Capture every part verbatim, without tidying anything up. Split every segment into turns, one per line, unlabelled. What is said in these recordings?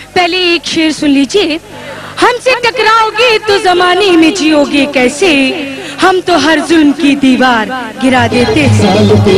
पहले एक शेर सुन लीजिए। हमसे टकराओगे तो जमाने में जियोगे कैसे, हम तो हर जुल्म की दीवार गिरा देते थे।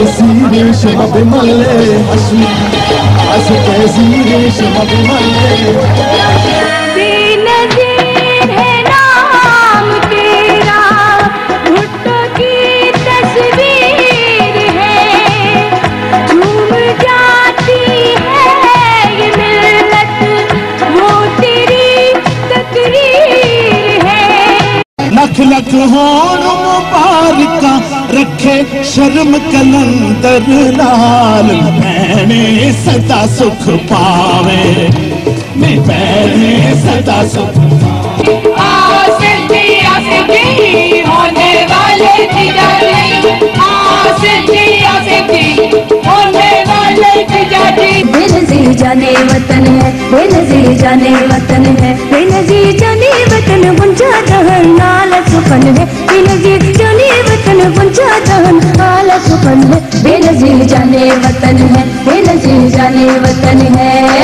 लख लख होन मुबारका रखे शर्म कलंदर लाल, भैने सदा सुख पावे, मैं भैने सदा सुख पावे।
आसिफ़ी आसिफ़ी होने वाले तिजारी, आसिफ़ी आसिफ़ी होने वाले तिजारी।
बेनज़ीर जाने वतन है, बेनज़ीर जाने वतन है, बेनज़ीर जाने वतन गुंजा जहन नाल सुखन है, बेनज़ीर जाने वतन गुंजा जहन नाल सुखन है, बेनज़ीर जाने वतन है, बेनज़ीर जाने वतन है।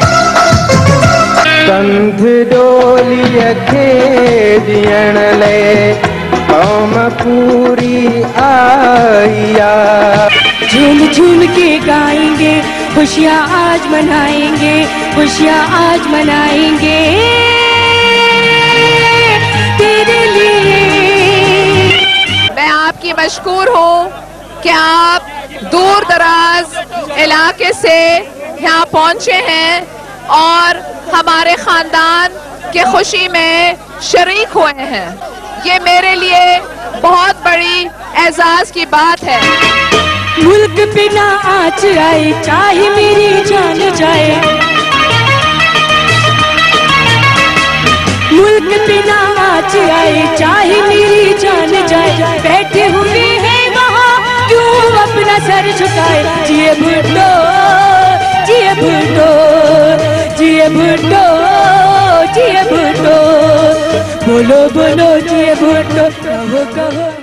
कंध डोली खेदियण ले कौम पूरी आईया,
झूम झूम के गाएंगे खुशियाँ आज मनाएंगे, खुशियाँ आज मनाएंगे तेरे लिए।
मैं आपकी मशकूर हूँ कि आप दूर दराज इलाके से यहाँ पहुँचे हैं और हमारे खानदान के खुशी में शरीक हुए हैं। ये मेरे लिए बहुत बड़ी एजाज की बात है।
मुल्क पे ना आँच आए चाहे मेरी जान जाए, मुल्क पे ना आँच आए चाहे मेरी जान जाए, बैठे हुए हैं वहाँ क्यों अपना सर झुकाए। जिए भुट्टो जिए भुट्टो जिए भुट्टो जिए भुट्टो, बोलो बोलो जिए भुट्टो, कहो कहो।